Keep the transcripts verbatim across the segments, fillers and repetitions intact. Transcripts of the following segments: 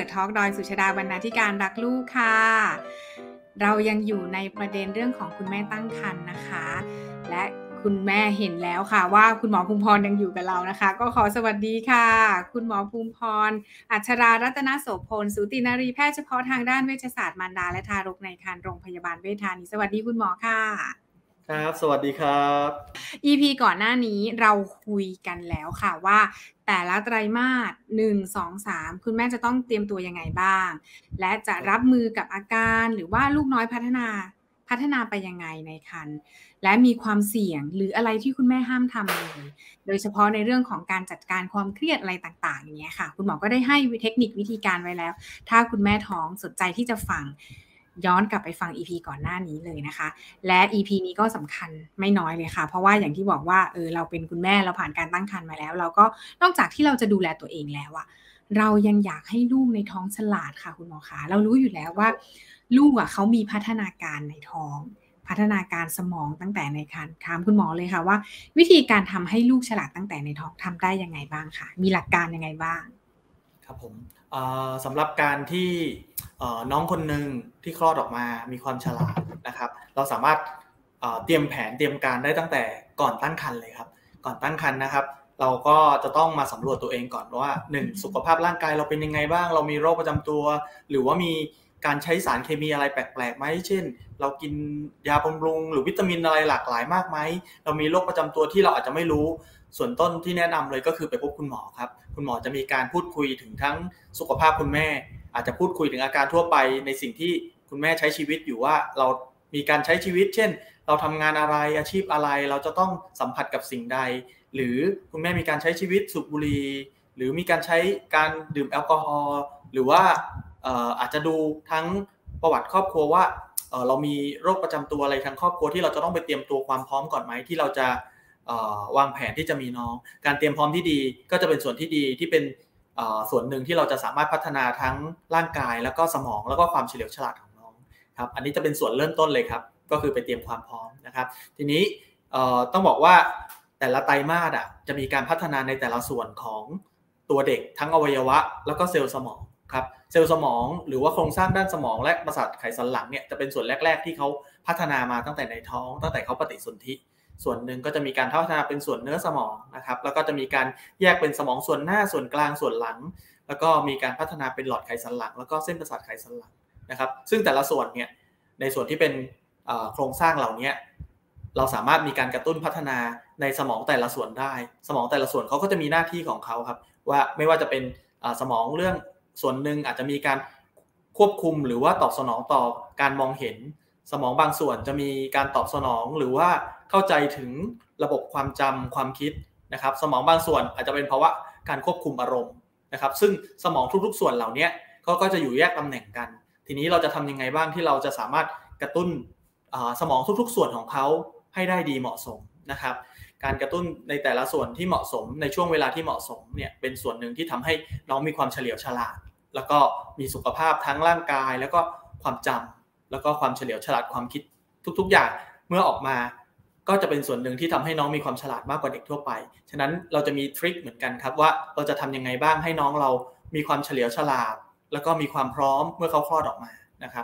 Talk ดอยสุชฎา บรรณาธิการรักลูกค่ะเรายังอยู่ในประเด็นเรื่องของคุณแม่ตั้งครรภ์นะคะและคุณแม่เห็นแล้วค่ะว่าคุณหมอภูมิพรยังอยู่กับเรานะคะก็ขอสวัสดีค่ะคุณหมอภูมิพรอัชรารัตนโสพลสูตินรีแพทย์เฉพาะทางด้านเวชศาสตร์มารดาและทารกในครรภ์โรงพยาบาลเวชธานีสวัสดีคุณหมอค่ะครับสวัสดีครับอี พี ก่อนหน้านี้เราคุยกันแล้วค่ะว่าแต่ละไตรมาสหนึ่ง สอง สามคุณแม่จะต้องเตรียมตัวยังไงบ้างและจะรับมือกับอาการหรือว่าลูกน้อยพัฒนาพัฒนาไปยังไงในครรภ์และมีความเสี่ยงหรืออะไรที่คุณแม่ห้ามทำเลยโดยเฉพาะในเรื่องของการจัดการความเครียดอะไรต่างๆอย่างเงี้ยค่ะคุณหมอก็ได้ให้เทคนิควิธีการไว้แล้วถ้าคุณแม่ท้องสนใจที่จะฟังย้อนกลับไปฟัง อี พี ก่อนหน้านี้เลยนะคะและ อี พี นี้ก็สำคัญไม่น้อยเลยค่ะเพราะว่าอย่างที่บอกว่าเออเราเป็นคุณแม่เราผ่านการตั้งครรภ์มาแล้วเราก็นอกจากที่เราจะดูแลตัวเองแล้วอะเรายังอยากให้ลูกในท้องฉลาดค่ะคุณหมอคะเรารู้อยู่แล้วว่าลูกอะเขามีพัฒนาการในท้องพัฒนาการสมองตั้งแต่ในครรภ์ถามคุณหมอเลยค่ะว่าวิธีการทำให้ลูกฉลาดตั้งแต่ในท้องทำได้ยังไงบ้างคะมีหลักการยังไงบ้างครับผมสำหรับการที่น้องคนหนึ่งที่คลอดออกมามีความฉลาดนะครับเราสามารถเตรียมแผนเตรียมการได้ตั้งแต่ก่อนตั้งครรภ์เลยครับก่อนตั้งครรภ์นะครับเราก็จะต้องมาสำรวจตัวเองก่อนว่าหนึ่งสุขภาพร่างกายเราเป็นยังไงบ้างเรามีโรคประจำตัวหรือว่ามีการใช้สารเคมีอะไรแปลกๆไหมเช่นเรากินยาบำรุงหรือวิตามินอะไรหลากหลายมากไหมเรามีโรคประจำตัวที่เราอาจจะไม่รู้ส่วนต้นที่แนะนำเลยก็คือไปพบคุณหมอครับคุณหมอจะมีการพูดคุยถึงทั้งสุขภาพคุณแม่อาจจะพูดคุยถึงอาการทั่วไปในสิ่งที่คุณแม่ใช้ชีวิตอยู่ว่าเรามีการใช้ชีวิตเช่นเราทำงานอะไรอาชีพอะไรเราจะต้องสัมผัสกับสิ่งใดหรือคุณแม่มีการใช้ชีวิตสูบบุหรี่หรือมีการใช้การดื่มแอลกอฮอล์หรือว่าอาจจะดูทั้งประวัติครอบครัวว่าเรามีโรคประจำตัวอะไรทางครอบครัวที่เราจะต้องไปเตรียมตัวความพร้อมก่อนไหมที่เราจะวางแผนที่จะมีน้องการเตรียมพร้อมที่ดีก็จะเป็นส่วนที่ดีที่เป็นส่วนหนึ่งที่เราจะสามารถพัฒนาทั้งร่างกายแล้วก็สมองแล้วก็ความเฉลียวฉลาดของน้องครับอันนี้จะเป็นส่วนเริ่มต้นเลยครับก็คือไปเตรียมความพร้อมนะครับทีนี้ต้องบอกว่าแต่ละไตรมาสอ่ะจะมีการพัฒนาในแต่ละส่วนของตัวเด็กทั้งอวัยวะแล้วก็เซลล์สมองครับเซลล์สมองหรือว่าโครงสร้างด้านสมองและประสาทไขสันหลังเนี่ยจะเป็นส่วนแรกๆที่เขาพัฒนามาตั้งแต่ในท้องตั้งแต่เขาปฏิสนธิส่วนหนึ่งก็จะมีการพัฒนาเป็นส่วนเนื้อสมองนะครับแล้วก็จะมีการแยกเป็นสมองส่วนหน้าส่วนกลางส่วนหลังแล้วก็มีการพัฒนาเป็นหลอดไขสันหลังแล้วก็เส้นประสาทไขสันหลังนะครับซึ่งแต่ละส่วนเนี่ยในส่วนที่เป็นโครงสร้างเหล่านี้เราสามารถมีการกระตุ้นพัฒนาในสมองแต่ละส่วนได้สมองแต่ละส่วนเขาก็จะมีหน้าที่ของเขาครับว่าไม่ว่าจะเป็นสมองเรื่องส่วนหนึ่งอาจจะมีการควบคุมหรือว่าตอบสนองต่อการมองเห็นสมองบางส่วนจะมีการตอบสนองหรือว่าเข้าใจถึงระบบความจำความคิดนะครับสมองบางส่วนอาจจะเป็นภาวะการควบคุมอารมณ์นะครับซึ่งสมองทุกๆส่วนเหล่านี้เขาก็จะอยู่แยกตำแหน่งกันทีนี้เราจะทำยังไงบ้างที่เราจะสามารถกระตุ้นสมองทุกๆส่วนของเขาให้ได้ดีเหมาะสมนะครับการกระตุ้นในแต่ละส่วนที่เหมาะสมในช่วงเวลาที่เหมาะสมเนี่ยเป็นส่วนหนึ่งที่ทำให้น้องมีความเฉลียวฉลาดแล้วก็มีสุขภาพทั้งร่างกายแล้วก็ความจำแล้วก็ความเฉลียวฉลาดความคิดทุกๆอย่างเมื่อออกมาก็จะเป็นส่วนหนึ่งที่ทำให้น้องมีความฉลาดมากกว่าเด็กทั่วไปฉะนั้นเราจะมีทริคเหมือนกันครับว่าเราจะทำยังไงบ้างให้น้องเรามีความเฉลียวฉลาดแล้วก็มีความพร้อมเมื่อเขาคลอดออกมานะครับ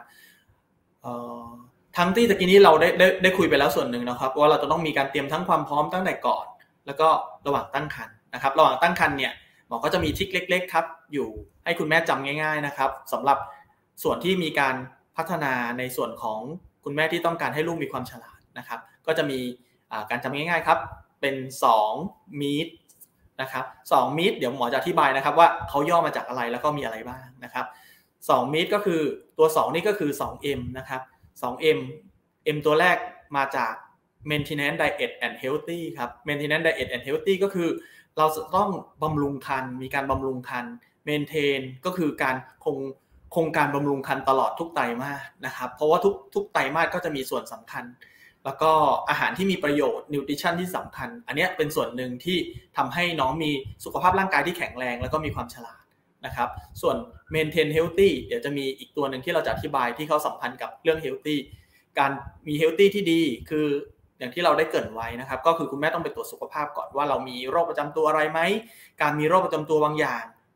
ทั้งที่ตะกี้นี้เราได้ได้ได้คุยไปแล้วส่วนหนึ่งนะครับว่าเราจะต้องมีการเตรียมทั้งความพร้อมตั้งแต่ก่อนแล้วก็ระหว่างตั้งครรภ์นะครับระหว่างตั้งครรภ์เนี่ยหมอก็จะมีทริคเล็กๆครับอยู่ให้คุณแม่จำง่ายๆนะครับสำหรับส่วนที่มีการพัฒนาในส่วนของคุณแม่ที่ต้องการให้ลูกมีความฉลาดนะครับก็จะมีการจำง่ายๆครับเป็นสองมีทนะครับสองมีทเดี๋ยวหมอจะอธิบายนะครับว่าเขาย่อมาจากอะไรแล้วก็มีอะไรบ้างนะครับสองมีทก็คือตัวสองนี่ก็คือ สอง เอ็ม นะครับ สอง เอ็ม M ตัวแรกมาจาก maintenance diet and healthy ครับ maintenance diet and healthy ก็คือเราจะต้องบำรุงครรภ์มีการบำรุงครรภ์ maintain ก็คือการคงคงการบำรุงครรภ์ตลอดทุกไตรมาสนะครับเพราะว่าทุกทุกไตรมาสก็จะมีส่วนสำคัญแล้วก็อาหารที่มีประโยชน์ nutrition ที่สำคัญอันนี้เป็นส่วนหนึ่งที่ทำให้น้องมีสุขภาพร่างกายที่แข็งแรงแล้วก็มีความฉลาดนะครับส่วน maintain healthy เดี๋ยวจะมีอีกตัวหนึ่งที่เราจะอธิบายที่เขาสัมพันธ์กับเรื่อง healthy การมี healthy ที่ดีคืออย่างที่เราได้เกริ่นไว้นะครับก็คือคุณแม่ต้องไปตรวจสุขภาพก่อนว่าเรามีโรคประจำตัวอะไรไหมการมีโรคประจำตัวบางอย่าง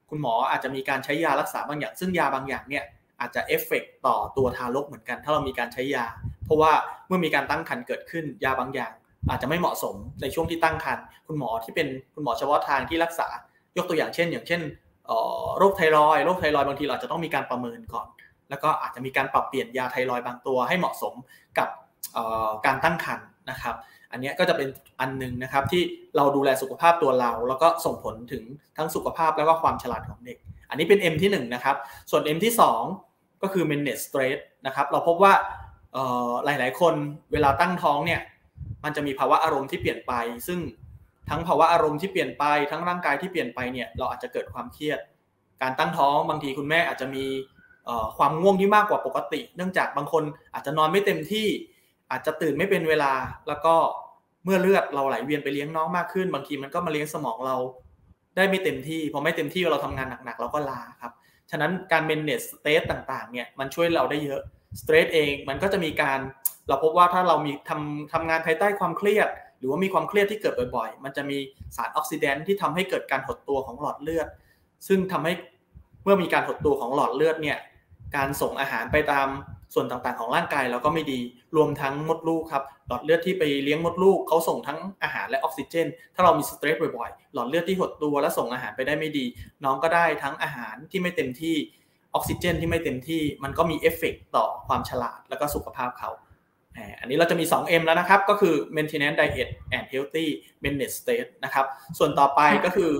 คุณหมออาจจะมีการใช้ยารักษาบางอย่างซึ่งยาบางอย่างเนี่ยอาจจะเอฟเฟกต์ต่อตัวทารกเหมือนกันถ้าเรามีการใช้ยาเพราะว่าเมื่อมีการตั้งครรภ์เกิดขึ้นยาบางอย่างอาจจะไม่เหมาะสมในช่วงที่ตั้งครรภ์คุณหมอที่เป็นคุณหมอเฉพาะทางที่รักษายกตัวอย่างเช่นอย่างเช่นโรคไทรอยด์โรคไทรอยด์บางทีเราจะต้องมีการประเมินก่อนแล้วก็อาจจะมีการปรับเปลี่ยนยาไทรอยด์บางตัวให้เหมาะสมกับการตั้งครรภ์นะครับอันนี้ก็จะเป็นอันนึงนะครับที่เราดูแลสุขภาพตัวเราแล้วก็ส่งผลถึงทั้งสุขภาพแล้วก็ความฉลาดของเด็กอันนี้เป็น M ที่หนึ่งนะครับส่วน M ที่สองก็คือ manage stress นะครับเราพบว่าหลายๆคนเวลาตั้งท้องเนี่ยมันจะมีภาวะอารมณ์ที่เปลี่ยนไปซึ่งทั้งภาวะอารมณ์ที่เปลี่ยนไปทั้งร่างกายที่เปลี่ยนไปเนี่ยเราอาจจะเกิดความเครียดการตั้งท้องบางทีคุณแม่อาจจะมีความง่วงที่มากกว่าปกติเนื่องจากบางคนอาจจะนอนไม่เต็มที่อาจจะตื่นไม่เป็นเวลาแล้วก็เมื่อเลือดเราไหลเวียนไปเลี้ยงน้องมากขึ้นบางทีมันก็มาเลี้ยงสมองเราได้ไม่เต็มที่พอไม่เต็มที่เราทำงานหนักๆเราก็ลาครับฉะนั้นการ manage stress ต่างๆเนี่ยมันช่วยเราได้เยอะ stress เองมันก็จะมีการเราพบว่าถ้าเรามีทำทำงานภายใต้ความเครียดหรือว่ามีความเครียดที่เกิดบ่อยๆมันจะมีสารออกซิแดนต์ที่ทำให้เกิดการหดตัวของหลอดเลือดซึ่งทำให้เมื่อมีการหดตัวของหลอดเลือดเนี่ยการส่งอาหารไปตามส่วนต่างๆของร่างกายเราก็ไม่ดีรวมทั้งมดลูกครับหลอดเลือดที่ไปเลี้ยงมดลูกเขาส่งทั้งอาหารและออกซิเจนถ้าเรามีสเตรสบ่อยๆหลอดเลือดที่หดตัวและส่งอาหารไปได้ไม่ดีน้องก็ได้ทั้งอาหารที่ไม่เต็มที่ออกซิเจนที่ไม่เต็มที่มันก็มีเอฟเฟกต์ต่อความฉลาดแล้วก็สุขภาพเขาอันนี้เราจะมี สอง เอ็ม แล้วนะครับก็คือ maintenance diet and healthy manage stress นะครับส่วนต่อไปก็คือ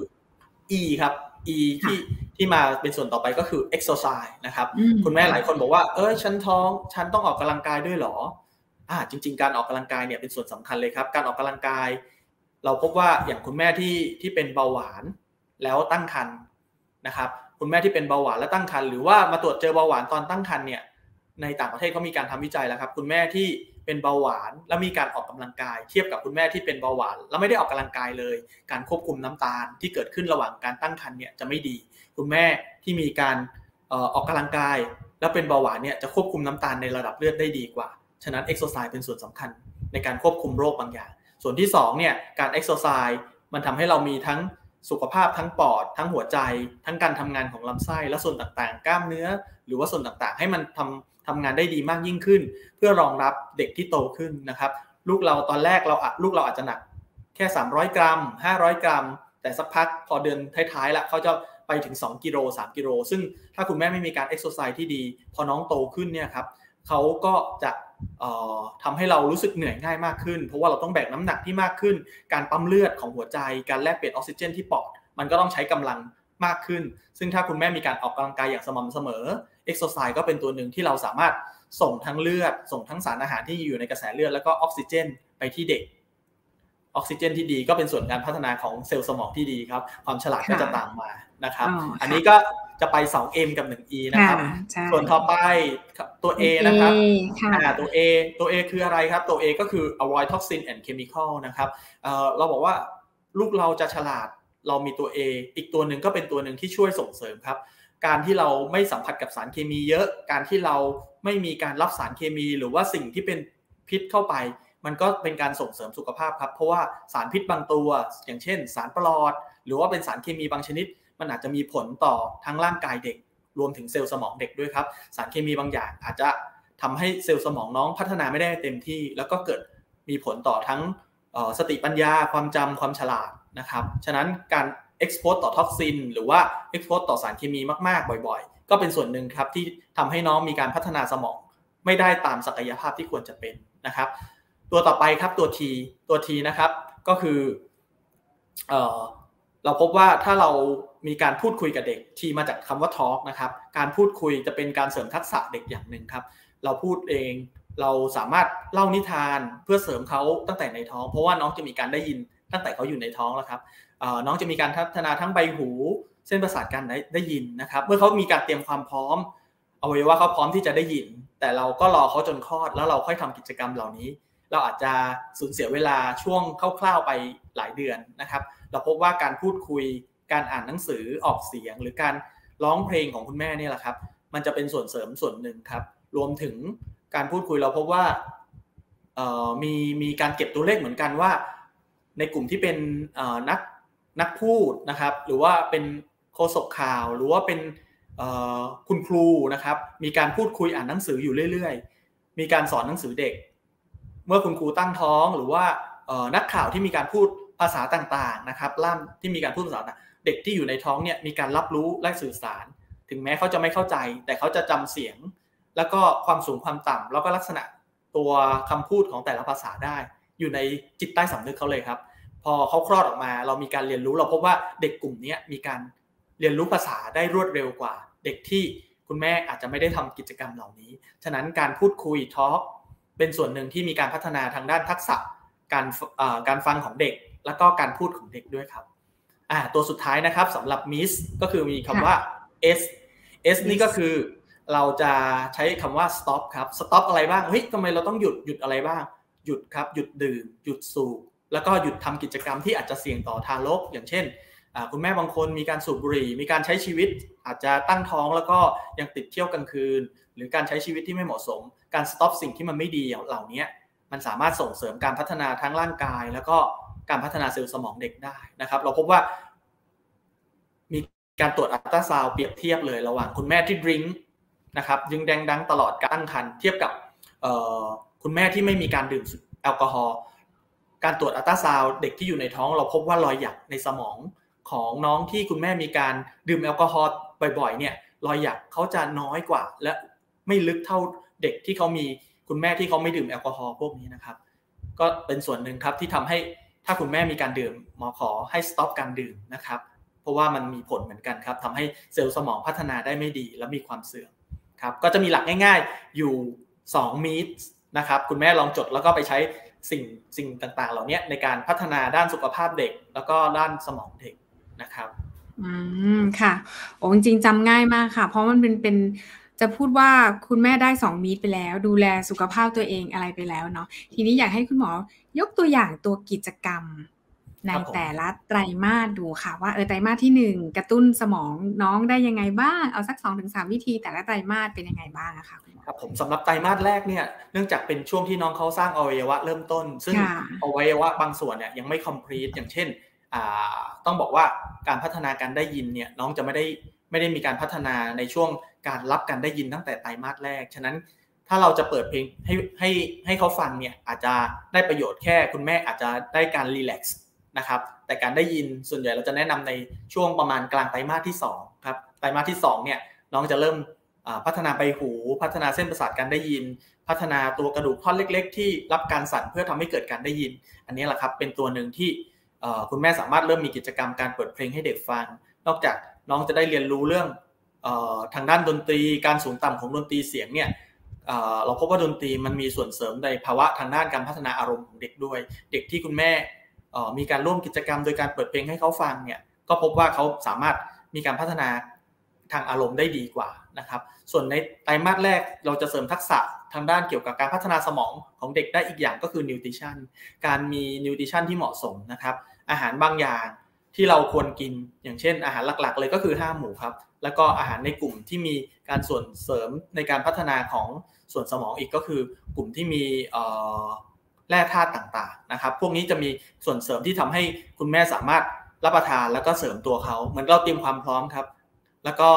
E ครับ E ที่ที่มาเป็นส่วนต่อไปก็คือ exercise นะครับคุณแม่หลายคนบอกว่าเอ้ยฉันท้องฉันต้องออกกำลังกายด้วยหรออ่าจริงๆการออกกำลังกายเนี่ยเป็นส่วนสำคัญเลยครับการออกกำลังกายเราพบว่าอย่างคุณแม่ที่ที่เป็นเบาหวานแล้วตั้งครรภ์นะครับคุณแม่ที่เป็นเบาหวานแล้วตั้งครรภ์หรือว่ามาตรวจเจอเบาหวานตอนตั้งครรภ์เนี่ยในต่างประเทศเขามีการทำวิจัยแล้วครับคุณแม่ที่เป็นเบาหวานแล้วมีการออกกำลังกายเทียบกับคุณแม่ที่เป็นเบาหวานแล้วไม่ได้ออกกำลังกายเลยการควบคุมน้ำตาลที่เกิดขึ้นระหว่างการตั้งครรภ์เนี่ยจะไม่ดีคุณแม่ที่มีการเอ่อออกกำลังกายแล้วเป็นเบาหวานเนี่ยจะควบคุมน้ำตาลในระดับเลือดได้ดีกว่าฉะนั้นเอ็กซ์ไซส์เป็นส่วนสำคัญในการควบคุมโรคบางอย่างส่วนที่สองเนี่ยการเอ็กซ์ไซส์มันทำให้เรามีทั้งสุขภาพทั้งปอดทั้งหัวใจทั้งการทำงานของลำไส้และส่วนต่างๆกล้ามเนื้อหรือว่าส่วนต่างๆให้มันทำทำงานได้ดีมากยิ่งขึ้นเพื่อรองรับเด็กที่โตขึ้นนะครับลูกเราตอนแรกเราลูกเราอาจจะหนักแค่สามร้อยกรัมห้าร้อยกรัมแต่สักพักพอเดือนท้ายๆแล้วเขาจะไปถึงสองกิโลสามกิโลซึ่งถ้าคุณแม่ไม่มีการเอ็กซ์ไซส์ที่ดีพอน้องโตขึ้นเนี่ยครับเขาก็จะเอ่อทำให้เรารู้สึกเหนื่อยง่ายมากขึ้นเพราะว่าเราต้องแบกน้ำหนักที่มากขึ้นการปั๊มเลือดของหัวใจการแลกเปลี่ยนออกซิเจนที่ปอดมันก็ต้องใช้กำลังมากขึ้นซึ่งถ้าคุณแม่มีการออกกำลังกายอย่างสม่ำเสมอเอ็กซ์ไซส์ก็เป็นตัวหนึ่งที่เราสามารถส่งทั้งเลือดส่งทั้งสารอาหารที่อยู่ในกระแสเลือดแล้วก็ออกซิเจนไปที่เด็กออกซิเจนที่ดีก็เป็นส่วนการพัฒนาของเซลล์สมองที่ดีครับความฉลาดก็จะตามมานะครับ อ, อันนี้ก็จะไป สอง เอ็ม กับ หนึ่ง อี นะครับส่วนต่อไปตัว A นะครับตัว A ตัว A คืออะไรครับตัว A ก็คือ avoid toxin and chemical นะครับ เอ่อ เราบอกว่าลูกเราจะฉลาดเรามีตัว A อีกตัวหนึ่งก็เป็นตัวหนึ่งที่ช่วยส่งเสริมครับการที่เราไม่สัมผัสกับสารเคมีเยอะการที่เราไม่มีการรับสารเคมีหรือว่าสิ่งที่เป็นพิษเข้าไปมันก็เป็นการส่งเสริมสุขภาพครับเพราะว่าสารพิษบางตัวอย่างเช่นสารปลอดหรือว่าเป็นสารเคมีบางชนิดมันอาจจะมีผลต่อทั้งร่างกายเด็กรวมถึงเซลล์สมองเด็กด้วยครับสารเคมีบางอย่างอาจจะทำให้เซลล์สมองน้องพัฒนาไม่ได้เต็มที่แล้วก็เกิดมีผลต่อทั้งสติปัญญาความจำความฉลาดนะครับฉะนั้นการ expose ต่อท็อกซินหรือว่า expose ต่อสารเคมีมากๆบ่อยๆก็เป็นส่วนหนึ่งครับที่ทำให้น้องมีการพัฒนาสมองไม่ได้ตามศักยภาพที่ควรจะเป็นนะครับตัวต่อไปครับตัว T ตัว T นะครับก็คือเอ่อเราพบว่าถ้าเรามีการพูดคุยกับเด็ก T มาจากคำว่า talk นะครับการพูดคุยจะเป็นการเสริมทักษะเด็กอย่างหนึ่งครับเราพูดเองเราสามารถเล่านิทานเพื่อเสริมเขาตั้งแต่ในท้องเพราะว่าน้องจะมีการได้ยินตั้งแต่เขาอยู่ในท้องแล้วครับน้องจะมีการพัฒนาทั้งใบหูเส้นประสาทการได้ได้ยินนะครับเมื่อเขามีการเตรียมความพร้อมอวัยวะเขาพร้อมที่จะได้ยินแต่เราก็รอเขาจนคลอดแล้วเราค่อยทำกิจกรรมเหล่านี้เราอาจจะสูญเสียเวลาช่วงคร่าวๆไปหลายเดือนนะครับเราพบว่าการพูดคุยการอ่านหนังสือออกเสียงหรือการร้องเพลงของคุณแม่นี่แหละครับมันจะเป็นส่วนเสริมส่วนหนึ่งครับรวมถึงการพูดคุยเราพบว่ามีมีการเก็บตัวเลขเหมือนกันว่าในกลุ่มที่เป็นนักนักพูดนะครับหรือว่าเป็นโฆษกข่าวหรือว่าเป็นคุณครูนะครับมีการพูดคุยอ่านหนังสืออยู่เรื่อยๆมีการสอนหนังสือเด็กเมื่อคุณครูตั้งท้องหรือว่านักข่าวที่มีการพูดภาษาต่างๆนะครับล่ามที่มีการพูดภาษาเด็กที่อยู่ในท้องเนี่ยมีการรับรู้และสื่อสารถึงแม้เขาจะไม่เข้าใจแต่เขาจะจำเสียงแล้วก็ความสูงความต่ำแล้วก็ลักษณะตัวคำพูดของแต่ละภาษาได้อยู่ในจิตใต้สำนึกเขาเลยครับพอเขาคลอดออกมาเรามีการเรียนรู้เราพบว่าเด็กกลุ่มนี้มีการเรียนรู้ภาษาได้รวดเร็วกว่าเด็กที่คุณแม่อาจจะไม่ได้ทำกิจกรรมเหล่านี้ฉะนั้นการพูดคุยทอล์กเป็นส่วนหนึ่งที่มีการพัฒนาทางด้านทักษะการการฟังของเด็กแล้วก็การพูดของเด็กด้วยครับอ่าตัวสุดท้ายนะครับสำหรับ miss ก็คือมีคำว่า s s นี่ก็คือเราจะใช้คำว่า stop ครับ stop อะไรบ้างเฮ้ยทำไมเราต้องหยุดหยุดอะไรบ้างหยุดครับหยุดดื่มหยุดสูบแล้วก็หยุดทำกิจกรรมที่อาจจะเสี่ยงต่อทารกอย่างเช่นคุณแม่บางคนมีการสูบบุหรี่มีการใช้ชีวิตอาจจะตั้งท้องแล้วก็ยังติดเที่ยวกลางคืนหรือการใช้ชีวิตที่ไม่เหมาะสมการ stop สิ่งที่มันไม่ดีเหล่านี้มันสามารถส่งเสริมการพัฒนาทั้งร่างกายแล้วก็การพัฒนาเซลล์สมองเด็กได้นะครับเราพบว่ามีการตรวจอัลตราซาวด์เปรียบเทียบเลยระหว่างคุณแม่ที่ดริงก์นะครับยิงแดงดังตลอดการตั้งครรภ์เทียบกับคุณแม่ที่ไม่มีการดื่มแอลกอฮอล์การตรวจอัลตราซาวด์เด็กที่อยู่ในท้องเราพบว่ารอยหยักในสมองของน้องที่คุณแม่มีการดื่มแอลกอฮอล์บ่อยๆเนี่ยรอยหยักเขาจะน้อยกว่าและไม่ลึกเท่าเด็กที่เขามีคุณแม่ที่เขาไม่ดื่มแอลกอฮอล์พวกนี้นะครับก็เป็นส่วนหนึ่งครับที่ทำให้ถ้าคุณแม่มีการดื่มหมอขอให้ stop การดื่มนะครับเพราะว่ามันมีผลเหมือนกันครับทำให้เซลล์สมองพัฒนาได้ไม่ดีและมีความเสื่อมครับก็จะมีหลักง่ายๆอยู่สองมิตรนะครับคุณแม่ลองจดแล้วก็ไปใช้สิ่งสิ่งต่างๆเหล่านี้ในการพัฒนาด้านสุขภาพเด็กแล้วก็ด้านสมองเด็กนะครับอืมค่ะโอ้จริงๆจำง่ายมากค่ะเพราะมันเป็นเป็นจะพูดว่าคุณแม่ได้สองมีตไปแล้วดูแลสุขภาพตัวเองอะไรไปแล้วเนาะทีนี้อยากให้คุณหมอยกตัวอย่างตัวกิจกรรมในแต่ละไตรมาสดูค่ะว่าเออไตรมาสที่หนึ่งกระตุ้นสมองน้องได้ยังไงบ้างเอาสัก สองถึงสาม วิธีแต่ละไตรมาสเป็นยังไงบ้างอะคะคุณหมอครับผมสำหรับไตรมาสแรกเนี่ยเนื่องจากเป็นช่วงที่น้องเขาสร้างอวัยวะเริ่มต้นซึ่งอวัยวะบางส่วนเนี่ยยังไม่ complete อย่างเช่นต้องบอกว่าการพัฒนาการได้ยินเนี่ยน้องจะไม่ได้ไม่ได้มีการพัฒนาในช่วงการรับการได้ยินตั้งแต่ไตรมาสแรกฉะนั้นถ้าเราจะเปิดเพลงให้ให้ให้เขาฟังเนี่ยอาจจะได้ประโยชน์แค่คุณแม่อาจจะได้การรีแลกซ์นะครับแต่การได้ยินส่วนใหญ่เราจะแนะนำในช่วงประมาณกลางไตรมาสที่สองครับไตรมาสที่สองเนี่ยน้องจะเริ่มพัฒนาใบหูพัฒนาเส้นประสาทการได้ยินพัฒนาตัวกระดูกท่อนเล็กๆที่รับการสั่นเพื่อทำให้เกิดการได้ยินอันนี้แหละครับเป็นตัวหนึ่งที่คุณแม่สามารถเริ่มมีกิจกรรมการเปิดเพลงให้เด็กฟังนอกจากน้องจะได้เรียนรู้เรื่องทางด้านดนตรีการสูงต่ำของดนตรีเสียงเนี่ยเราพบว่าดนตรีมันมีส่วนเสริมในภาวะทางด้านการพัฒนาอารมณ์ของเด็กด้วยเด็กที่คุณแม่มีการร่วมกิจกรรมโดยการเปิดเพลงให้เขาฟังเนี่ยก็พบว่าเขาสามารถมีการพัฒนาทางอารมณ์ได้ดีกว่านะครับส่วนในไตรมาสแรกเราจะเสริมทักษะทางด้านเกี่ยวกับการพัฒนาสมองของเด็กได้อีกอย่างก็คือนิวทริชั่นการมีนิวทริชั่นที่เหมาะสมนะครับอาหารบางอย่างที่เราควรกินอย่างเช่นอาหารหลักๆเลยก็คือห้าหมู่ครับแล้วก็อาหารในกลุ่มที่มีการส่วนเสริมในการพัฒนาของส่วนสมองอีกก็คือกลุ่มที่มีแร่ธาตุต่างๆนะครับพวกนี้จะมีส่วนเสริมที่ทำให้คุณแม่สามารถรับประทานแล้วก็เสริมตัวเขาเหมือนเราเตรียมความพร้อมครับแล้วก็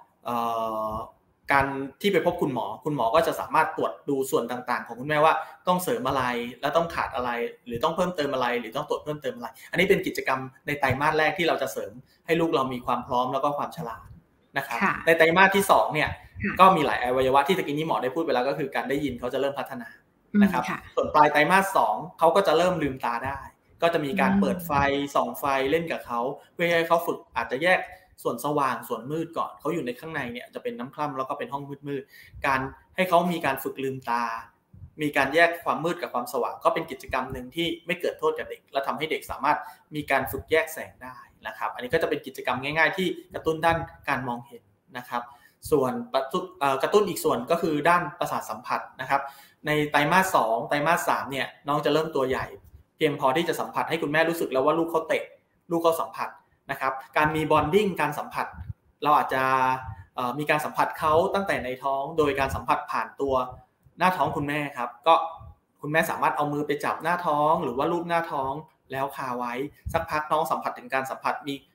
การที่ไปพบคุณหมอคุณหมอก็จะสามารถตรวจดูส่วนต่างๆของคุณแม่ว่าต้องเสริมอะไรและต้องขาดอะไรหรือต้องเพิ่มเติมอะไรหรือต้องตรวจเพิ่มเติมอะไรอันนี้เป็นกิจกรรมในไตรมาสแรกที่เราจะเสริมให้ลูกเรามีความพร้อมแล้วก็ความฉลาดนะครับในไตรมาสที่สองเนี่ยก็มีหลายอวัยวะที่ตะกี้นี้หมอได้พูดไปแล้วก็คือการได้ยินเขาจะเริ่มพัฒนานะครับส่วนปลายไตรมาสสองเขาก็จะเริ่มลืมตาได้ก็จะมีการเปิดไฟส่องไฟเล่นกับเขาเพื่อให้เขาฝึกอาจจะแยกส่วนสว่างส่วนมืดก่อนเขาอยู่ในข้างในเนี่ยจะเป็นน้ำคร่ำแล้วก็เป็นห้องมืดๆการให้เขามีการฝึกลืมตามีการแยกความมืดกับความสว่างก็เป็นกิจกรรมนึงที่ไม่เกิดโทษกับเด็กและทำให้เด็กสามารถมีการฝึกแยกแสงได้นะครับอันนี้ก็จะเป็นกิจกรรมง่ายๆที่กระตุ้นด้านการมองเห็นนะครับส่วนกระตุ้นอีกส่วนก็คือด้านประสาทสัมผัสนะครับในไตรมาสสองไตรมาสสามเนี่ยน้องจะเริ่มตัวใหญ่เพียงพอที่จะสัมผัสให้คุณแม่รู้สึกแล้วว่าลูกเขาเตะลูกเขาสัมผัสนะครับการมีบอนดิ้งการสัมผัสเราอาจจะมีการสัมผัสเขาตั้งแต่ในท้องโดยการสัมผัสผ่านตัวหน้าท้องคุณแม่ครับก็คุณแม่สามารถเอามือไปจับหน้าท้องหรือว่าลูบหน้าท้องแล้วคาไว้สักพักน้องสัมผัสถึงการสัมผัสมี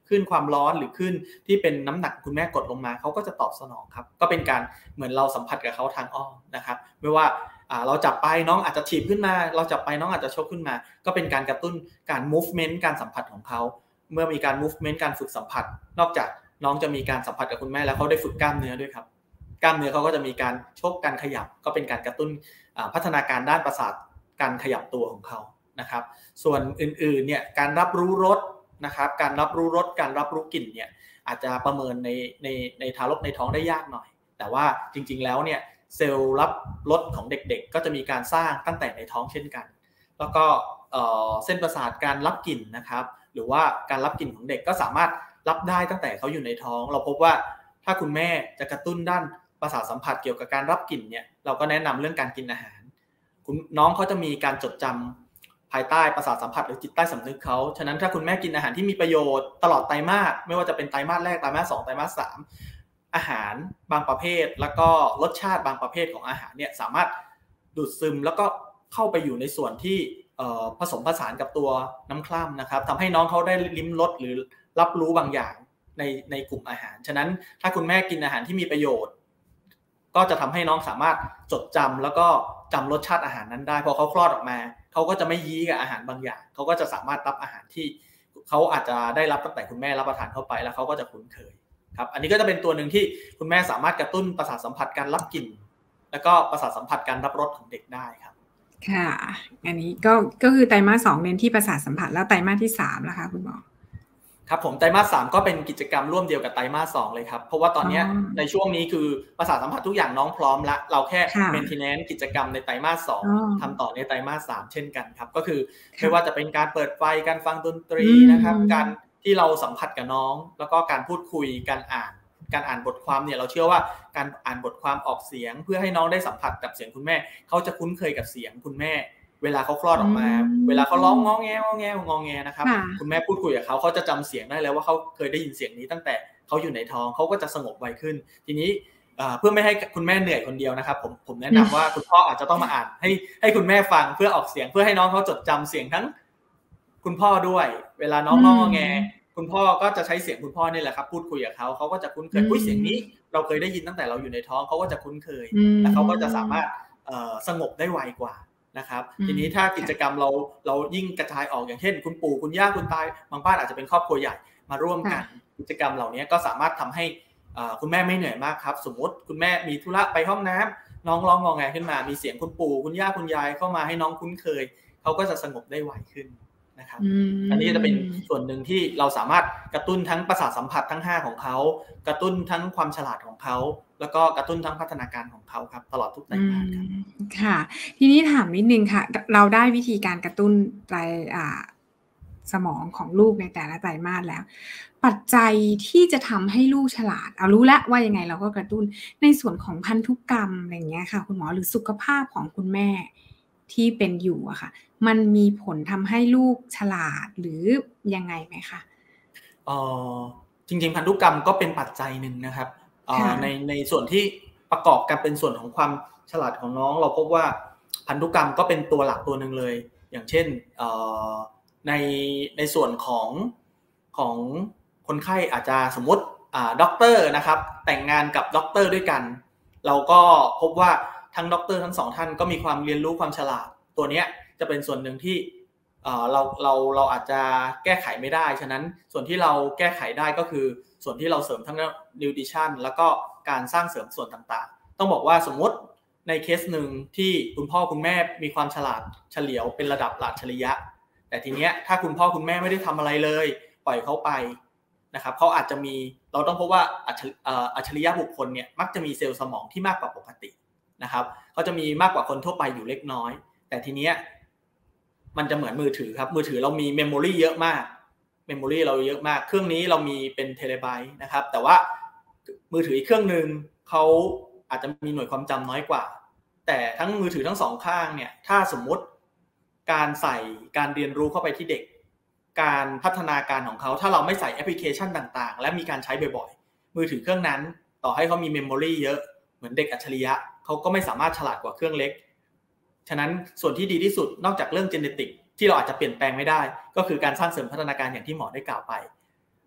ขึ้นความร้อนหรือขึ้นที่เป็นน้ำหนักคุณแม่กดลงมาเขาก็จะตอบสนองครับก็เป็นการเหมือนเราสัมผัสกับเขาทางอ้อมนะครับไม่ว่าเราจับไปน้องอาจจะถีบขึ้นมาเราจับไปน้องอาจจะชกขึ้นมาก็เป็นการกระตุ้นการ movement การสัมผัสของเขาเมื่อมีการ movement การฝึกสัมผัสนอกจากน้องจะมีการสัมผัสกับคุณแม่แล้วเขาได้ฝึกกล้ามเนื้อด้วยครับกล้ามเนื้อเขาก็จะมีการชกการขยับก็เป็นการกระตุ้นพัฒนาการด้านประสาทการขยับตัวของเขานะครับส่วนอื่นๆเนี่ยการรับรู้รสนะครับการรับรู้รสการรับรู้กลิ่นเนี่ยอาจจะประเมินในในในทารกในท้องได้ยากหน่อยแต่ว่าจริงๆแล้วเนี่ยเซลล์รับรสของเด็กๆก็จะมีการสร้างตั้งแต่ในท้องเช่นกันแล้วก็เส้นประสาทการรับกลิ่นนะครับหรือว่าการรับกลิ่นของเด็กก็สามารถรับได้ตั้งแต่เขาอยู่ในท้องเราพบว่าถ้าคุณแม่จะกระตุ้นด้านประสาทสัมผัสเกี่ยวกับการรับกลิ่นเนี่ยเราก็แนะนำเรื่องการกินอาหารคุณน้องเขาจะมีการจดจำภายใต้ประสาทสัมผัสหรือจิตใต้สำนึกเขาฉะนั้นถ้าคุณแม่กินอาหารที่มีประโยชน์ตลอดไตรมาสไม่ว่าจะเป็นไตรมาสแรกไตรมาสสองไตรมาสสามอาหารบางประเภทแล้วก็รสชาติบางประเภทของอาหารเนี่ยสามารถดูดซึมแล้วก็เข้าไปอยู่ในส่วนที่ผสมผสานกับตัวน้ำคร่ำนะครับทำให้น้องเขาได้ลิ้มรสหรือรับรู้บางอย่างในในกลุ่มอาหารฉะนั้นถ้าคุณแม่กินอาหารที่มีประโยชน์ก็จะทำให้น้องสามารถจดจำแล้วก็จำรสชาติอาหารนั้นได้พอเขาคลอดออกมาเขาก็จะไม่ยี้กับอาหารบางอย่างเขาก็จะสามารถรับอาหารที่เขาอาจจะได้รับตั้งแต่คุณแม่รับประทานเข้าไปแล้วเขาก็จะคุ้นเคยครับอันนี้ก็จะเป็นตัวหนึ่งที่คุณแม่สามารถกระตุ้นประสาทสัมผัสการรับกลิ่นแล้วก็ประสาทสัมผัสการรับรสของเด็กได้ครับค่ะอันนี้ก็ก็คือไตรมาสสองเน้นที่ประสาทสัมผัสแล้วไตรมาสที่สามล่ะคะคุณหมอครับผมไตรมาสสามก็เป็นกิจกรรมร่วมเดียวกับไตรมาสสองเลยครับเพราะว่าตอนนี้ในช่วงนี้คือประสาทสัมผัสทุกอย่างน้องพร้อมละเราแค่ maintenance กิจกรรมในไตรมาสสองทำต่อในไตรมาสสามเช่นกันครับก็คือไม่ว่าจะเป็นการเปิดไฟการฟังดนตรีนะครับการที่เราสัมผัสกับน้องแล้วก็การพูดคุยการอ่านการอ่านบทความเนี่ยเราเชื่อว่าการอ่านบทความออกเสียงเพื่อให้น้องได้สัมผัสกับเสียงคุณแม่เขาจะคุ้นเคยกับเสียงคุณแม่เวลาเขาคลอดออกมาเวลาเขาร้องง้อแงง้อแงงอแงนะครับคุณแม่พูดคุยกับเขาเขาจะจำเสียงได้แล้วว่าเขาเคยได้ยินเสียงนี้ตั้งแต่เขาอยู่ในท้องเขาก็จะสงบไวขึ้นทีนี้เพื่อไม่ให้คุณแม่เหนื่อยคนเดียวนะครับผมผมแนะนำว่าคุณพ่ออาจจะต้องมาอ่านให้ให้คุณแม่ฟังเพื่อออกเสียงเพื่อให้น้องเขาจดจำเสียงทั้งคุณพ่อด้วยเวลาน้องง้อแงคุณพ่อก็จะใช้เสียงคุณพ่อนี่แหละครับพูดคุยกับเขาเขาก็จะคุ้นเคยอุ้ยเสียงนี้เราเคยได้ยินตั้งแต่เราอยู่ในท้องเขาก็จะคุ้นเคยและเขาก็จะสามารถสงบได้ไวกว่านะครับทีนี้ถ้ากิจกรรมเราเรายิ่งกระจายออกอย่างเช่นคุณปู่คุณย่าคุณตาบางบ้านอาจจะเป็นครอบครัวใหญ่มาร่วมกันกิจกรรมเหล่านี้ก็สามารถทำให้คุณแม่ไม่เหนื่อยมากครับสมมติคุณแม่มีธุระไปห้องน้ำน้องร้องงอแงขึ้นมามีเสียงคุณปู่คุณย่าคุณยายเข้ามาให้น้องคุ้นเคยเขาก็จะสงบได้ไวขึ้นนะครับอันนี้จะเป็นส่วนหนึ่งที่เราสามารถกระตุ้นทั้งประสาทสัมผัสทั้งห้าของเขากระตุ้นทั้งความฉลาดของเขาแล้วก็กระตุ้นทั้งพัฒนาการของเขาครับตลอดทุกไตรมาสครับค่ะทีนี้ถามนิดนึงค่ะเราได้วิธีการกระตุ้นไตรอ่าสมองของลูกในแต่ละไตรมาสแล้วปัจจัยที่จะทำให้ลูกฉลาดเอารู้แล้วว่ายังไงเราก็กระตุ้นในส่วนของพันธุกรรมอะไรอย่างเงี้ยค่ะคุณหมอหรือสุขภาพของคุณแม่ที่เป็นอยู่อะค่ะมันมีผลทำให้ลูกฉลาดหรือยังไงไหมคะอ๋อจริงๆพันธุกรรมก็เป็นปัจจัยหนึ่งนะครับในในส่วนที่ประกอบกันเป็นส่วนของความฉลาดของน้องเราพบว่าพันธุกรรมก็เป็นตัวหลักตัวหนึ่งเลยอย่างเช่นในในส่วนของของคนไข้อาจจะสมมติด็อกเตอร์นะครับแต่งงานกับด็อกเตอร์ด้วยกันเราก็พบว่าทั้งด็อกเตอร์ทั้งสองท่านก็มีความเรียนรู้ความฉลาดตัวนี้จะเป็นส่วนหนึ่งที่เราเราเราอาจจะแก้ไขไม่ได้ฉะนั้นส่วนที่เราแก้ไขได้ก็คือส่วนที่เราเสริมทั้ง nutrition แล้วก็การสร้างเสริมส่วนต่างๆต้องบอกว่าสมมติในเคสหนึ่งที่คุณพ่อคุณแม่มีความฉลาดเฉลียวเป็นระดับอัจฉริยะแต่ทีเนี้ยถ้าคุณพ่อคุณแม่ไม่ได้ทำอะไรเลยปล่อยเขาไปนะครับเขาอาจจะมีเราต้องพบว่าอัจฉริยะบุคคลเนี่ยมักจะมีเซลล์สมองที่มากกว่าปกตินะครับเขาจะมีมากกว่าคนทั่วไปอยู่เล็กน้อยแต่ทีเนี้ยมันจะเหมือนมือถือครับมือถือเรามีเมมโมรีเยอะมากเมมโมรีเราเยอะมากเครื่องนี้เรามีเป็นเทเลไบต์นะครับแต่ว่ามือถืออีกเครื่องนึงเขาอาจจะมีหน่วยความจำน้อยกว่าแต่ทั้งมือถือทั้งสองข้างเนี่ยถ้าสมมุติการใส่การเรียนรู้เข้าไปที่เด็กการพัฒนาการของเขาถ้าเราไม่ใส่แอปพลิเคชันต่างๆและมีการใช้บ่อยๆมือถือเครื่องนั้นต่อให้เขามีเมมโมรีเยอะเหมือนเด็กอัจฉริยะเขาก็ไม่สามารถฉลาดกว่าเครื่องเล็กฉะนั้นส่วนที่ดีที่สุดนอกจากเรื่องเจเนติกที่เราอาจจะเปลี่ยนแปลงไม่ได้ก็คือการสร้างเสริมพัฒนาการอย่างที่หมอได้กล่าวไป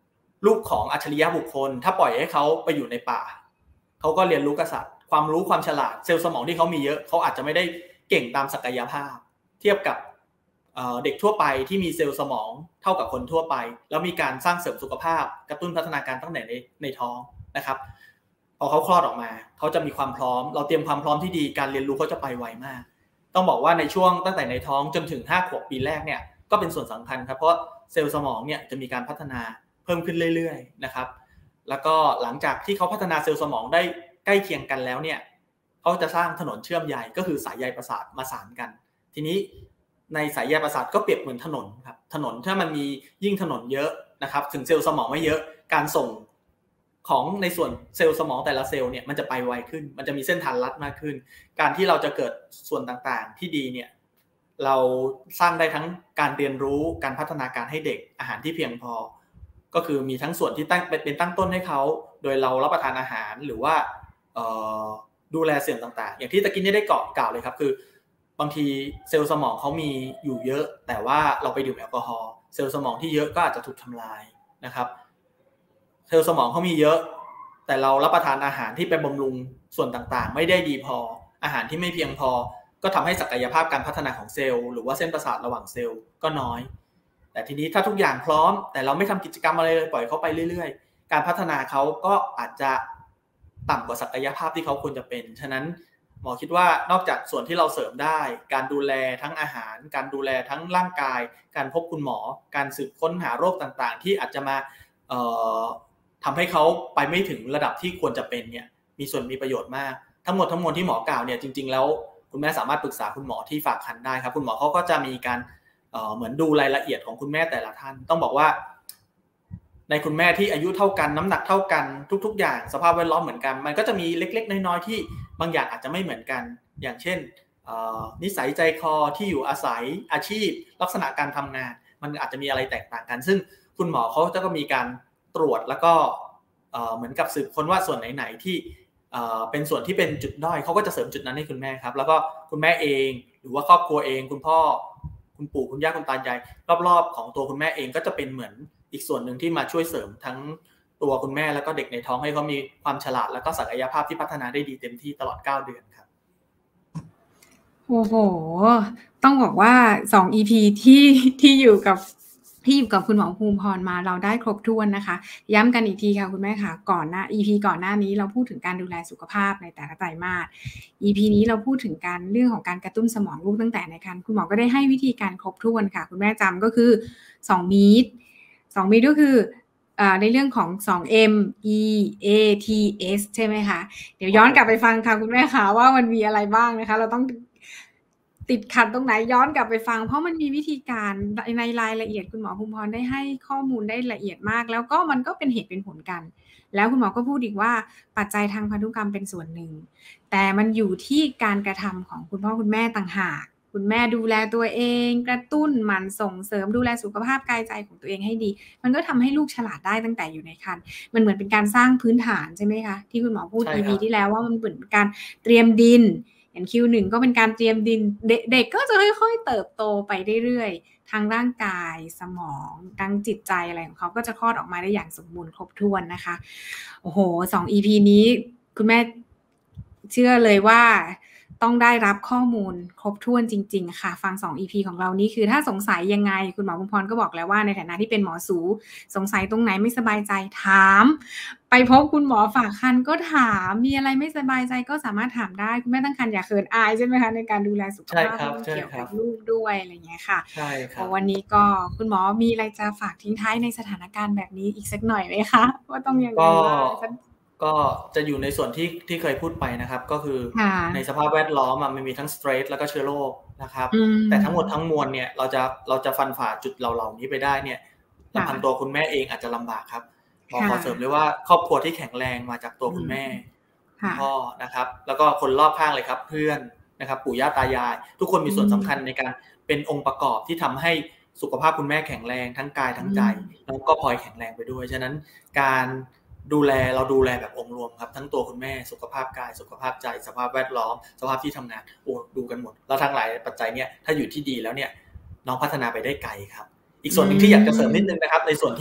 ลูกของอัจฉริยะบุคคลถ้าปล่อยให้เขาไปอยู่ในป่าเขาก็เรียนรู้กษัตริย์ความรู้ความฉลาดเซลล์สมองที่เขามีเยอะเขาอาจจะไม่ได้เก่งตามศักยภาพเทียบกับเด็กทั่วไปที่มีเซลล์สมองเท่ากับคนทั่วไปแล้วมีการสร้างเสริมสุขภาพกระตุ้นพัฒนาการตั้งแต่ในในท้องนะครับพอเขาคลอดออกมาเขาจะมีความพร้อมเราเตรียมความพร้อมที่ดีการเรียนรู้เขาจะไปไวมากต้องบอกว่าในช่วงตั้งแต่ในท้องจนถึงห้าขวบปีแรกเนี่ยก็เป็นส่วนสำคัญครับเพราะเซลล์สมองเนี่ยจะมีการพัฒนาเพิ่มขึ้นเรื่อยๆนะครับแล้วก็หลังจากที่เขาพัฒนาเซลล์สมองได้ใกล้เคียงกันแล้วเนี่ยเขาจะสร้างถนนเชื่อมใยก็คือสายใยประสาทมาสานกันทีนี้ในสายใยประสาทก็เปรียบเหมือนถนนครับถนนถ้ามันมียิ่งถนนเยอะนะครับถึงเซลล์สมองไม่เยอะการส่งของในส่วนเซลล์สมองแต่ละเซลล์เนี่ยมันจะไปไวขึ้นมันจะมีเส้นทางลัดมากขึ้นการที่เราจะเกิดส่วนต่างๆที่ดีเนี่ยเราสร้างได้ทั้งการเรียนรู้การพัฒนาการให้เด็กอาหารที่เพียงพอก็คือมีทั้งส่วนที่ตั้งเป็นตั้งต้นให้เขาโดยเรารับประทานอาหารหรือว่าดูแลเสี่ยงต่างๆอย่างที่ตะกี้นี้ได้กล่าวเลยครับคือบางทีเซลล์สมองเขามีอยู่เยอะแต่ว่าเราไปดื่มแอลกอฮอล์เซลล์สมองที่เยอะก็อาจจะถูกทำลายนะครับเซลล์สมองเขามีเยอะแต่เรารับประทานอาหารที่ไปบำรุงส่วนต่างๆไม่ได้ดีพออาหารที่ไม่เพียงพอก็ทำให้ศักยภาพการพัฒนาของเซลล์หรือว่าเส้นประสาทระหว่างเซลล์ก็น้อยแต่ทีนี้ถ้าทุกอย่างพร้อมแต่เราไม่ทำกิจกรรมอะไรเลยปล่อยเขาไปเรื่อยๆการพัฒนาเขาก็อาจจะต่ำกว่าศักยภาพที่เขาควรจะเป็นฉะนั้นหมอคิดว่านอกจากส่วนที่เราเสริมได้การดูแลทั้งอาหารการดูแลทั้งร่างกายการพบคุณหมอการสืบค้นหาโรคต่างๆที่อาจจะมาเอ่อทำให้เขาไปไม่ถึงระดับที่ควรจะเป็นเนี่ยมีส่วนมีประโยชน์มากทั้งหมดทั้งมวลที่หมอกล่าวเนี่ยจริงๆแล้วคุณแม่สามารถปรึกษาคุณหมอที่ฝากครรภ์ได้ครับคุณหมอเขาก็จะมีการเอ่อเหมือนดูรายละเอียดของคุณแม่แต่ละท่านต้องบอกว่าในคุณแม่ที่อายุเท่ากันน้ำหนักเท่ากันทุกๆอย่างสภาพแวดล้อมเหมือนกันมันก็จะมีเล็กๆน้อยๆที่บางอย่างอาจจะไม่เหมือนกันอย่างเช่นนิสัยใจคอที่อยู่อาศัยอาชีพลักษณะการทำงานมันอาจจะมีอะไรแตกต่างกันซึ่งคุณหมอเขาจะก็มีการตรวจแล้วก็เหมือนกับสืบค้นว่าส่วนไหนๆที่เป็นส่วนที่เป็นจุดด้อยเขาก็จะเสริมจุดนั้นให้คุณแม่ครับแล้วก็คุณแม่เองหรือว่าครอบครัวเองคุณพ่อคุณปู่คุณย่าคุณตายายรอบๆของตัวคุณแม่เองก็จะเป็นเหมือนอีกส่วนหนึ่งที่มาช่วยเสริมทั้งตัวคุณแม่แล้วก็เด็กในท้องให้เขามีความฉลาดแล้วก็ศักยภาพที่พัฒนาได้ดีเต็มที่ตลอดเก้าเดือนครับโอ้โหต้องบอกว่าสอง อี พี ที่ที่อยู่กับที่อยู่กับคุณหมอภูมิพรมาเราได้ครบถ้วนนะคะย้ำกันอีกทีค่ะคุณแม่ค่ะก่อนหน้า อี พี ก่อนหน้านี้เราพูดถึงการดูแลสุขภาพในแต่ละไตรมาส อี พี นี้เราพูดถึงการเรื่องของการกระตุ้นสมองลูกตั้งแต่ในครรภ์คุณหมอก็ได้ให้วิธีการครบถ้วนค่ะคุณแม่จำก็คือสองมีตสองมีตก็คือในเรื่องของสอง เอ็ม อี เอ ที เอส ใช่ไหมคะเดี๋ยวย้อนกลับไปฟังค่ะคุณแม่ค่ะว่ามันมีอะไรบ้างนะคะเราต้องติดขัดตรงไหนย้อนกลับไปฟังเพราะมันมีวิธีการในรายละเอียดคุณหมอภูมิพรได้ให้ข้อมูลได้ละเอียดมากแล้วก็มันก็เป็นเหตุเป็นผลกันแล้วคุณหมอก็พูดอีกว่าปัจจัยทางพันธุกรรมเป็นส่วนหนึ่งแต่มันอยู่ที่การกระทำของคุณพ่อคุณแม่ต่างหากคุณแม่ดูแลตัวเองกระตุ้นหมั่นส่งเสริมดูแลสุขภาพกายใจของตัวเองให้ดีมันก็ทำให้ลูกฉลาดได้ตั้งแต่อยู่ในครรภ์มันเหมือนเป็นการสร้างพื้นฐานใช่ไหมคะที่คุณหมอพูด อี พี ที่แล้วว่ามันเหมือนการเตรียมดินอย่าง คิว หนึ่ง ก็เป็นการเตรียมดินเด็กๆก็จะค่อยๆเติบโตไปเรื่อยๆทางร่างกายสมองทางจิตใจอะไรของเขาก็จะคลอดออกมาได้อย่างสมบูรณ์ครบถ้วนนะคะโอ้โหสอง อี พี นี้คุณแม่เชื่อเลยว่าต้องได้รับข้อมูลครบถ้วนจริงๆค่ะฟังสอง อี พี ของเรานี้คือถ้าสงสัยยังไงคุณหมอภูมิพรก็บอกแล้วว่าในฐานะที่เป็นหมอสูสงสัยตรงไหนไม่สบายใจถามไปพบคุณหมอฝากครรภ์ก็ถามมีอะไรไม่สบายใจก็สามารถถามได้คุณแม่ตั้งครรภ์อย่าเขินอายใช่ไหมคะในการดูแลสุขภาพเกี่ยวกับลูกด้วยอะไรอย่างเงี้ยค่ะใช่ครับวันนี้ก็คุณหมอมีอะไรจะฝากทิ้งท้ายในสถานการณ์แบบนี้อีกสักหน่อยไหมคะว่าต้องยังไงบ้างก็จะอยู่ในส่วนที่ที่เคยพูดไปนะครับก็คือในสภาพแวดล้อมมันมีทั้งสเตรสแล้วก็เชื้อโรคนะครับแต่ทั้งหมดทั้งมวลเนี่ยเราจะเราจะฟันฝ่าจุดเหล่านี้ไปได้เนี่ยลำพังตัวคุณแม่เองอาจจะลำบากครับขอขอเสริมเลยว่าครอบครัวที่แข็งแรงมาจากตัวคุณแม่พ่อนะครับแล้วก็คนรอบข้างเลยครับเพื่อนนะครับปู่ย่าตายายทุกคนมีส่วนสำคัญในการเป็นองค์ประกอบที่ทำให้สุขภาพคุณแม่แข็งแรงทั้งกายทั้งใจแล้วก็พลอยแข็งแรงไปด้วยฉะนั้นการดูแลเราดูแลแบบองค์รวมครับทั้งตัวคุณแม่สุขภาพกายสุขภาพใจสภาพแวดล้อมสภาพที่ทำงานโอ้ดูกันหมดแล้วทั้งหลายปัจจัยเนี่ยถ้าอยู่ที่ดีแล้วเนี่ยน้องพัฒนาไปได้ไกลครับอีกส่วนหนึ่งที่อยากจะเสริมนิดนึงนะครับในส่วนที่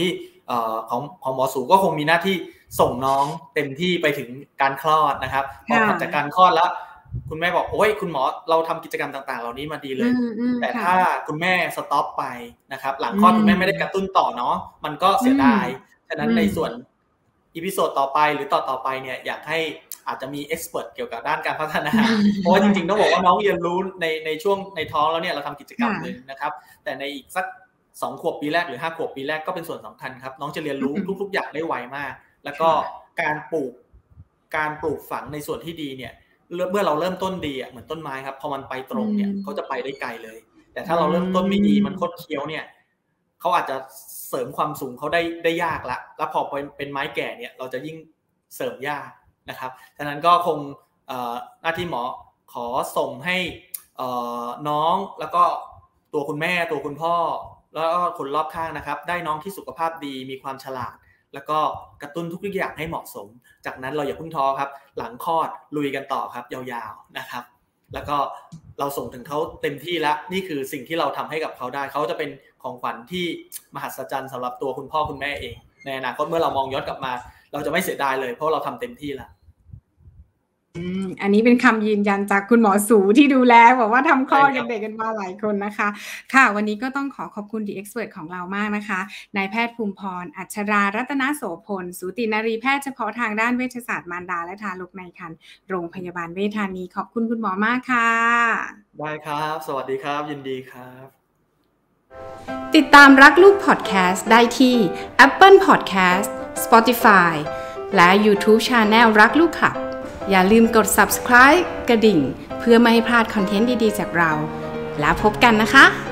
ของของหมอสูก็คงมีหน้าที่ส่งน้องเต็มที่ไปถึงการคลอดนะครับพอถัดจากการคลอดแล้วคุณแม่บอกโอ้ยคุณหมอเราทำกิจกรรมต่างๆเหล่านี้มาดีเลยแต่ถ้าคุณแม่สต็อปไปนะครับหลังคลอดคุณแม่ไม่ได้กระตุ้นต่อเนาะมันก็เสียดายฉะนั้นในส่วนอีพิโซดต่อไปหรือต่อต่อไปเนี่ยอยากให้อาจจะมีเอ็กซ์เพรสเกี่ยวกับด้านการพัฒนาเพราะว่าจริงๆต้องบอกว่าน้องเรียนรู้ในในช่วงในท้องแล้วเนี่ยเราทำกิจกรรมนึงนะครับแต่ในอีกสักสองขวบปีแรกหรือห้าขวบปีแรกก็เป็นส่วนสำคัญครับน้องจะเรียนรู้ทุกๆอย่างได้ไวมากแล้วก็การปลูกการปลูกฝังในส่วนที่ดีเนี่ยเมื่อเราเริ่มต้นดีอ่ะเหมือนต้นไม้ครับพอมันไปตรงเนี่ยเขาจะไปได้ไกลเลยแต่ถ้าเราเริ่มต้นไม่ดีมันคดเคี้ยวเนี่ยเขาอาจจะเสริมความสูงเขาได้ได้ยากละแล้วพอเป็นไม้แก่เนี่ยเราจะยิ่งเสริมยากนะครับฉะนั้นก็คงหน้าที่หมอขอส่งให้น้องแล้วก็ตัวคุณแม่ตัวคุณพ่อแล้วก็คนรอบข้างนะครับได้น้องที่สุขภาพดีมีความฉลาดแล้วก็กระตุ้นทุกอย่างให้เหมาะสมจากนั้นเราอย่าเพิ่งท้อครับหลังคลอดลุยกันต่อครับยาวๆนะครับแล้วก็เราส่งถึงเขาเต็มที่แล้วนี่คือสิ่งที่เราทำให้กับเขาได้เขาจะเป็นของขวัญที่มหัศจรรย์สำหรับตัวคุณพ่อคุณแม่เองในอนาคตเมื่อเรามองย้อนกลับมาเราจะไม่เสียดายเลยเพราะเราทำเต็มที่แล้วอืมอันนี้เป็นคำยืนยันจากคุณหมอสูที่ดูแลบอกว่าทำคลอดกับเด็กกันมาหลายคนนะคะค่ะวันนี้ก็ต้องขอขอบคุณ The Expert ของเรามากนะคะนายแพทย์ภูมิพรอัชรารัตนโสพลสูตินรีแพทย์เฉพาะทางด้านเวชศาสตร์มารดาและทารกในครรภ์โรงพยาบาลเวชธานีขอบคุณคุณหมอมากค่ะได้ครับสวัสดีครับยินดีครับติดตามรักลูกพอดแคสต์ได้ที่ Apple Podcast Spotify และ YouTube Channel รักลูกค่ะอย่าลืมกด Subscribe กระดิ่งเพื่อไม่ให้พลาดคอนเทนต์ดีๆจากเราแล้วพบกันนะคะ